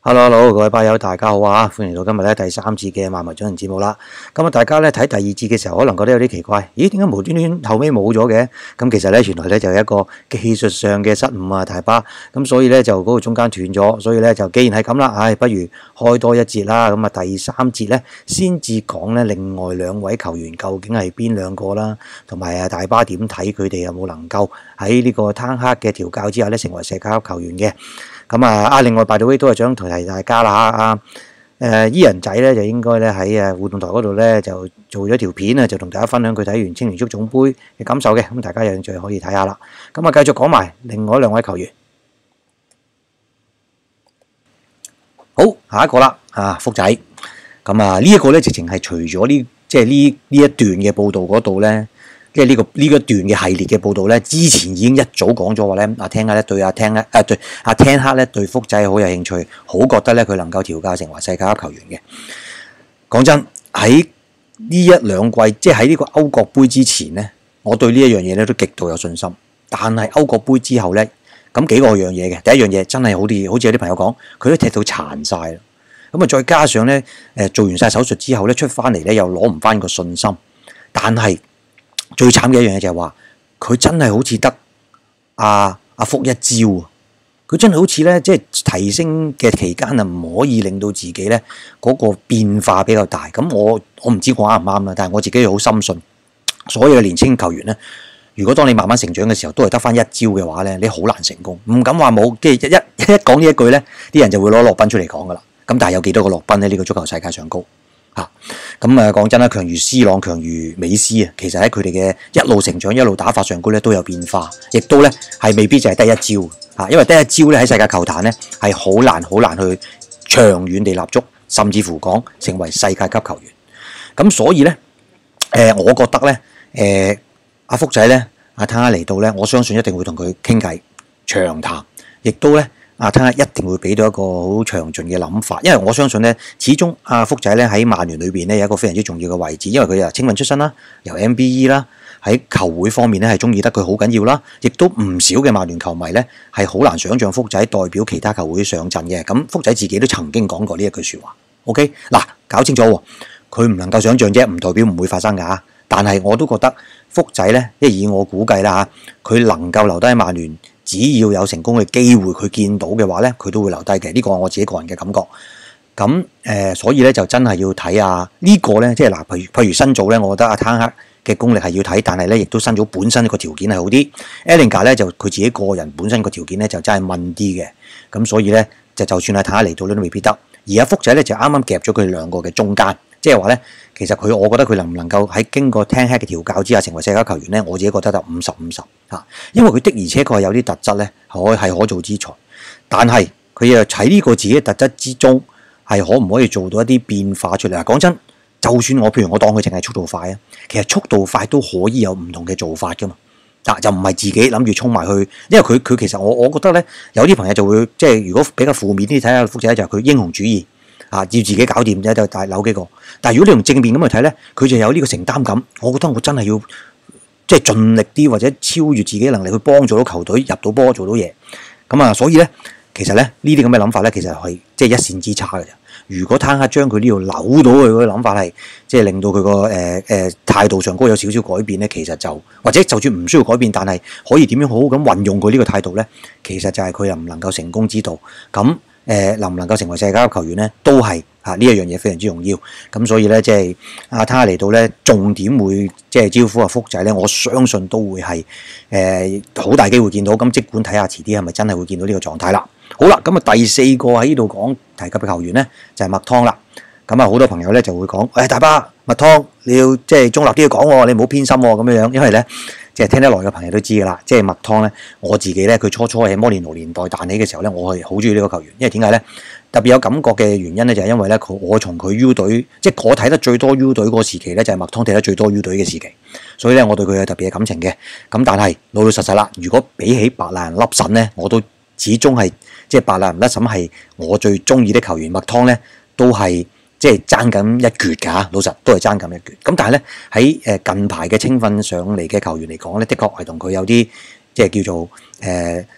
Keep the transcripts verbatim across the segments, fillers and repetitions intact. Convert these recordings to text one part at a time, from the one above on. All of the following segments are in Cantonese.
Hello，Hello， 各位巴友大家好啊！歡迎到今日咧第三節嘅萬物進行節目啦。咁啊，大家咧睇第二節嘅時候，可能覺得有啲奇怪，咦？點解無端端後尾冇咗嘅？咁其實咧，原來咧就係一個技術上嘅失誤啊，大巴。咁所以咧就嗰個中間斷咗，所以咧就既然係咁啦，唉，不如開多一節啦。咁啊，第三節咧先至講咧另外兩位球員究竟係邊兩個啦，同埋啊大巴點睇佢哋有冇能夠喺呢個坦克嘅調教之下咧成為世界級球員嘅。咁啊！啊，另外 by the way 都係想提提大家啦啊！誒，伊人仔咧就應該咧喺誒互動台嗰度咧就做咗條片啊，就同大家分享佢睇完青年足總杯嘅感受嘅。咁大家有興趣可以睇下啦。咁啊，繼續講埋另外兩位球員。好，下一個啦啊，福仔。咁啊，呢一個咧直情係除咗呢即係呢呢一段嘅報導嗰度咧。即係呢個呢一段嘅系列嘅報導咧，之前已經一早講咗話咧，阿聽克咧對阿聽咧啊對阿聽克咧對福仔好有興趣，好覺得咧佢能夠調教成為世界級球員嘅。講真，喺呢一兩季，即係喺呢個歐國杯之前咧，我對呢一樣嘢咧都極度有信心。但係歐國杯之後咧，咁幾個樣嘢嘅，第一樣嘢真係好似好似有啲朋友講，佢都踢到殘晒啦。咁啊，再加上咧誒做完晒手術之後咧，出翻嚟咧又攞唔翻個信心，但係。最慘嘅一樣嘢就係話，佢真係好似得阿阿福一招啊！佢真係好似咧，即係提升嘅期間啊，唔可以令到自己咧嗰個變化比較大。咁我我唔知我啱唔啱啦，但係我自己好深信，所有嘅年輕球員咧，如果當你慢慢成長嘅時候，都係得翻一招嘅話咧，你好難成功。唔敢話冇，即係一一一講呢一句咧，啲人就會攞洛賓出嚟講噶啦。咁但係有幾多個洛賓咧？呢個足球世界上高。嚇咁啊！講真啦，強如 C 朗、強如美斯啊，其實喺佢哋嘅一路成長、一路打法上高咧都有變化，亦都咧係未必就係得一招嚇，因為得一招咧喺世界球壇咧係好難、好難去長遠地立足，甚至乎講成為世界級球員。咁所以咧，誒、呃，我覺得咧，誒、呃，阿福仔咧，阿坦克嚟到咧，我相信一定會同佢傾偈長談，亦都咧。阿坦克一定會俾到一個好詳盡嘅諗法，因為我相信咧，始終阿福仔咧喺曼聯裏邊咧有一個非常之重要嘅位置，因為佢又青訓出身啦，由 M B E 啦，喺球會方面咧係中意得佢好緊要啦，亦都唔少嘅曼聯球迷咧係好難想像福仔代表其他球會上陣嘅。咁福仔自己都曾經講過呢一句説話。OK， 嗱，搞清楚喎，佢唔能夠想像啫，唔代表唔會發生㗎。但係我都覺得福仔咧，即係以我估計啦嚇，佢能夠留低喺曼聯。只要有成功嘅機會，佢見到嘅話咧，佢都會留低嘅。呢個係我自己個人嘅感覺。咁誒、呃，所以咧就真係要睇下呢個咧，即係嗱，譬如譬如新組咧，我覺得阿坦克嘅功力係要睇，但係咧亦都新組本身個條件係好啲。Ellinger 咧就佢自己個人本身個條件咧就真係問啲嘅。咁所以咧就就算係坦克嚟到咧都未必得。而阿福仔咧就啱啱夾咗佢哋兩個嘅中間，即係話咧，其實佢我覺得佢能唔能夠喺經過聽 head 嘅調教之下成為世界球員咧，我自己覺得就五十五十嚇，因為佢的而且確係有啲特質咧，可係可造之材，但係佢又喺呢個自己嘅特質之中，係可唔可以做到一啲變化出嚟啊？講真，就算我譬如我當佢淨係速度快啊，其實速度快都可以有唔同嘅做法噶嘛。嗱，就唔係自己諗住衝埋去，因為佢佢其實我我覺得咧，有啲朋友就會即係如果比較負面啲睇下福仔就係佢英雄主義啊，要自己搞掂啫，就大扭幾個。但係如果你用正面咁去睇咧，佢就有呢個承擔感。我覺得我真係要即係盡力啲或者超越自己能力去幫助到球隊入到波做到嘢。咁啊，所以咧其實咧呢啲咁嘅諗法咧，其實係即係一線之差嘅啫。如果坦克將佢呢度扭到佢嗰個諗法係，即係令到佢個誒誒態度上高有少少改變咧，其實就或者就算唔需要改變，但係可以點樣好好咁運用佢呢個態度咧，其實就係佢又唔能夠成功之道。咁誒、呃、能唔能夠成為世界級球員咧，都係啊呢一樣嘢非常之重要。咁所以咧，即係阿坦克嚟到咧，重點會即係招呼阿福仔咧，我相信都會係誒好大機會見到。咁即管睇下遲啲係咪真係會見到呢個狀態啦。好啦，咁啊第四個喺呢度講提及嘅球員咧就係麥湯啦。咁啊好多朋友咧就會講，誒、哎、大巴麥湯你要即係中立啲去講喎，你唔好偏心喎咁樣樣，因為咧即係聽得耐嘅朋友都知㗎啦。即係麥湯咧，我自己咧佢初初喺摩連奴年代彈起嘅時候咧，我係好中意呢個球員，因為點解咧？特別有感覺嘅原因咧，就係因為咧佢我從佢 U 隊，即係我睇得最多 U 隊嗰個時期咧，就係麥湯踢得最多 U 隊嘅時期，所以咧我對佢有特別嘅感情嘅。咁但係老老實實啦，如果比起白賴人粒腎咧，我都始終係即係白賴人粒腎係我最中意的球員，麥湯咧都係即係爭緊一橛㗎，老實都係爭緊一橛。咁但係咧喺誒近排嘅青訓上嚟嘅球員嚟講咧，的確係同佢有啲即係叫做誒。呃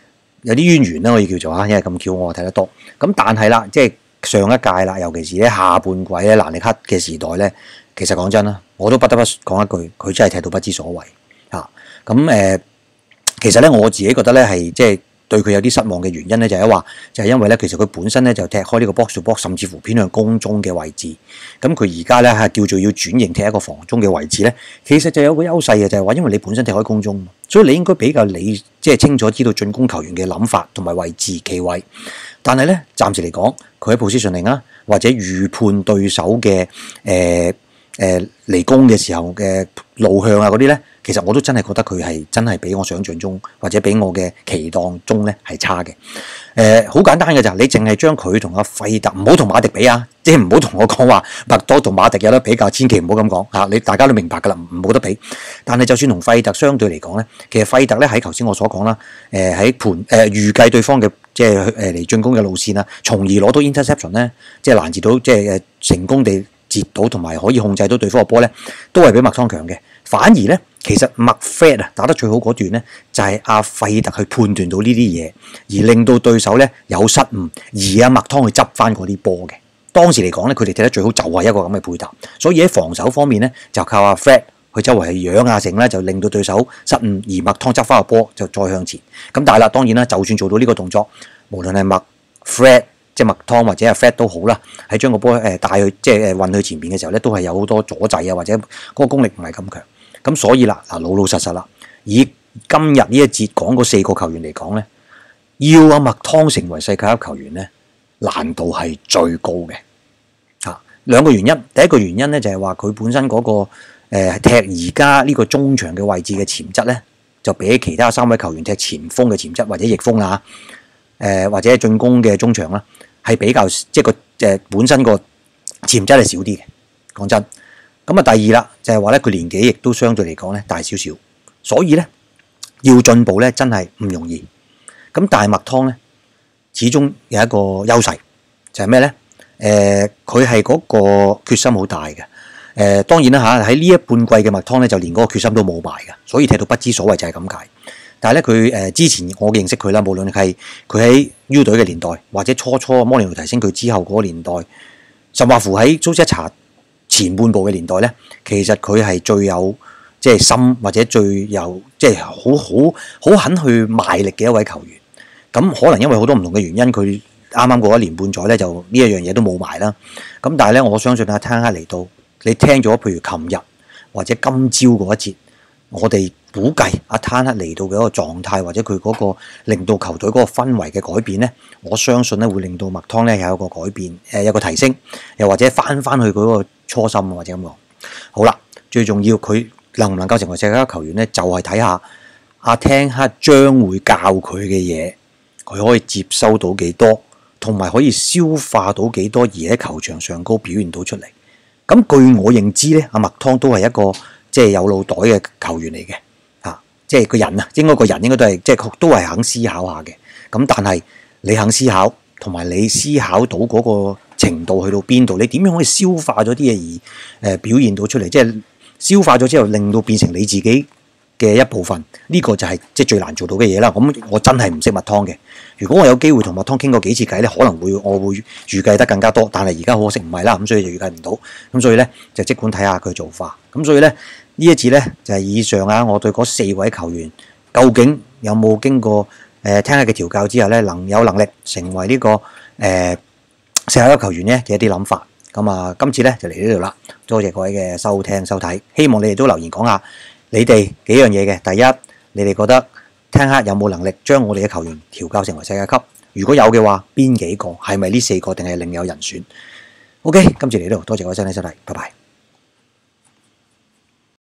有啲淵源啦，可以叫做嚇，因為咁巧我睇得多。咁但係啦，即係上一屆啦，尤其是咧下半季咧蘭尼克嘅時代咧，其實講真啦，我都不得不講一句，佢真係踢到不知所謂嚇。咁誒，其實咧我自己覺得咧係即係對佢有啲失望嘅原因咧，就係話就係因為咧，其實佢本身咧就踢開呢個 box to box，甚至乎偏向攻中嘅位置。咁佢而家咧係叫做要轉型踢一個防中嘅位置咧，其實就有個優勢嘅，就係話因為你本身踢開攻中，所以你應該比較理即係清楚知道進攻球員嘅諗法同埋位置企位。但係咧，暫時嚟講，佢喺 positioning 啊，或者預判對手嘅誒誒離攻嘅時候嘅路向啊嗰啲咧，其實我都真係覺得佢係真係比我想象中或者比我嘅期待中咧係差嘅。誒、呃，好簡單嘅就係你淨係將佢同阿費特，唔好同馬迪比啊，即係唔好同我講話麥多同馬迪有得比較，千祈唔好咁講嚇。你大家都明白㗎啦，唔冇得比。但係就算同費特相對嚟講咧，其實費特咧喺頭先我所講啦，誒喺盤誒預計對方嘅即係誒嚟進攻嘅路線啊，從而攞到 interception 咧，即係攔截到即係誒成功地截到同埋可以控制到對方嘅波咧，都係比麥湯強嘅。反而咧，其實麥 Fred 啊打得最好嗰段咧，就係阿費特去判斷到呢啲嘢，而令到對手咧有失誤，而阿麥湯去執翻嗰啲波嘅。當時嚟講咧，佢哋踢得最好就係一個咁嘅配搭，所以喺防守方面咧，就靠阿 Fred 去周圍去養啊成咧，就令到對手失誤，而麥湯執翻個波就再向前。咁但係啦，當然啦，就算做到呢個動作，無論係麥 Fred 即係麥湯或者阿 Fred 都好啦，喺將個波誒帶去即係誒運去前邊嘅時候咧，都係有好多阻滯啊，或者嗰個功力唔係咁強。咁所以啦，嗱老老實實啦，以今日呢一節講嗰四個球員嚟講咧，要阿麥湯成為世界級球員咧，難度係最高嘅。嚇，兩個原因，第一個原因咧就係話佢本身嗰、那個誒、呃、踢而家呢個中場嘅位置嘅潛質咧，就比起其他三位球員踢前鋒嘅潛質或者翼鋒啊，誒、呃、或者進攻嘅中場啦，係比較即係個誒本身個潛質係少啲嘅。講真。咁啊，第二啦，就係話咧，佢年紀亦都相對嚟講咧大少少，所以咧要進步咧真係唔容易。咁但係麥湯咧，始終有一個優勢，就係咩咧？誒、呃，佢係嗰個決心好大嘅。誒、呃，當然啦嚇，喺呢一半季嘅麥湯咧，就連嗰個決心都冇埋嘅，所以踢到不知所謂就係咁解。但係咧，佢誒之前我認識佢啦，無論係佢喺 U 隊嘅年代，或者初初摩連奴提升佢之後嗰個年代，甚至乎喺蘇斯查前半部嘅年代咧，其實佢係最有即係心或者最有即係好好好肯去賣力嘅一位球員。咁可能因為好多唔同嘅原因，佢啱啱過一年半載咧，就呢一樣嘢都冇埋啦。咁但係咧，我相信阿聽克嚟到，你聽咗譬如琴日或者今朝嗰一節，我哋估計阿聽克嚟到嘅一個狀態，或者佢嗰個令到球隊嗰個氛圍嘅改變咧，我相信咧會令到麥湯咧有一個改變，誒有個提升，又或者翻翻去佢嗰個初心或者咁講。好啦，最重要佢能唔能夠成為世界級球員咧，就係睇下阿聽克將會教佢嘅嘢，佢可以接收到幾多，同埋可以消化到幾多，而喺球場上高表現到出嚟。咁據我認知咧，阿麥湯都係一個即係有腦袋嘅球員嚟嘅，嚇，即係個人啊，應該個人應該都係即係都係肯思考下嘅。咁但係你肯思考，同埋你思考到嗰個程度去到邊度，你點樣可以消化咗啲嘢而誒表現到出嚟？即係消化咗之後，令到變成你自己嘅一部分，呢、這個就係即係最難做到嘅嘢啦。咁我真係唔識麥湯嘅。如果我有機會同麥湯傾過幾次偈咧，可能會我會預計得更加多。但係而家可惜唔係啦，咁所以就預計唔到。咁所以咧就即管睇下佢做法。咁所以咧呢一次咧就係、是、以上啊，我對嗰四位球員究竟有冇經過誒、呃、聽下嘅調教之後咧，能有能力成為呢、這個誒、呃、世界級球員咧嘅一啲諗法。咁啊，今次咧就嚟呢度啦。多謝各位嘅收聽收睇，希望你哋都留言講下你哋幾樣嘢嘅。第一，你哋覺得聽克有冇能力將我哋嘅球員調教成為世界級？如果有嘅話，邊幾個？係咪呢四個定係另有人選？OK，今次嚟呢度，多謝各位收聽收睇，拜拜。